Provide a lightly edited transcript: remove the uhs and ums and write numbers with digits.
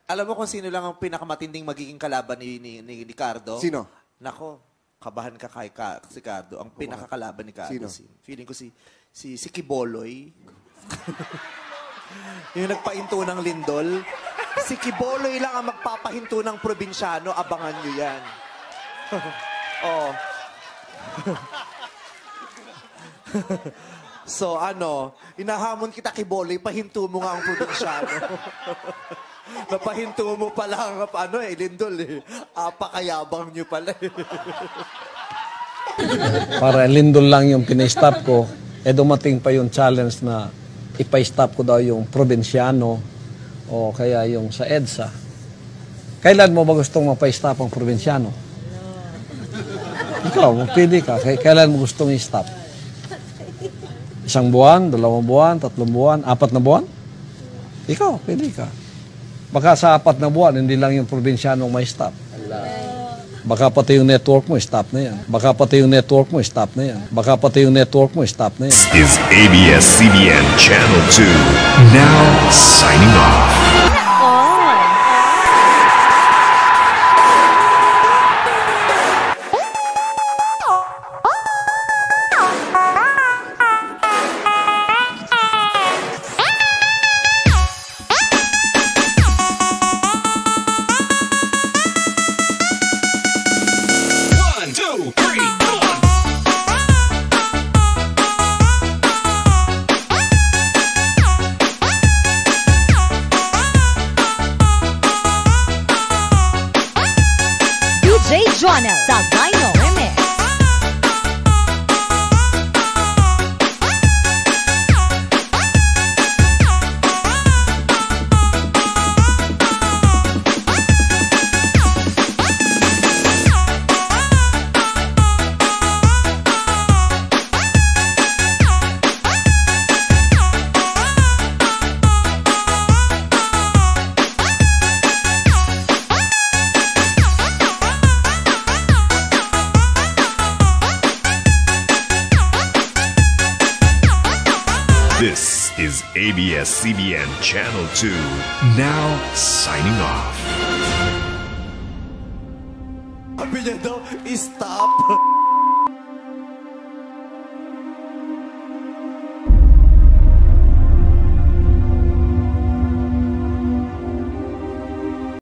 Alam mo kung sino lang ang pinakamatinding magiging kalaban ni Cardo? Sino? Nako, kabahan ka kay si Cardo. Ang pinakakalaban ni Cardo. Sino? Feeling ko si Kiboloy. Yung nagpahinto ng lindol. Si Kiboloy lang ang magpapahinto ng probinsyano. Abangan nyo yan. Oh. So, inahamon kita, Kiboloy, pahinto mo nga ang probinsyano. Napahinto mo pala ang lindol eh. Apakayabang nyo pala eh. Para lindol lang yung pina-stop ko, dumating pa yung challenge na ipa-stop ko daw yung probinsyano o kaya yung sa EDSA. Kailan mo ba gustong mapa-stop ang probinsyano? Ikaw, pwede ka. Kailan mo gustong i-stop? 1 buwan, 2 buwan, 3 buwan, 4 na buwan? Ikaw, pwede ka. Baka sa 4 na buwan, hindi lang yung probinsyano may stop. Baka pati yung network mo, stop na yan. Baka pati yung network mo, stop na yan. Baka pati yung network mo, stop na yan. This is ABS CBN Channel 2. Now signing off. Joanna Sagayno Remix. This is ABS CBN Channel 2. Now signing off. Sabi niya daw, stop.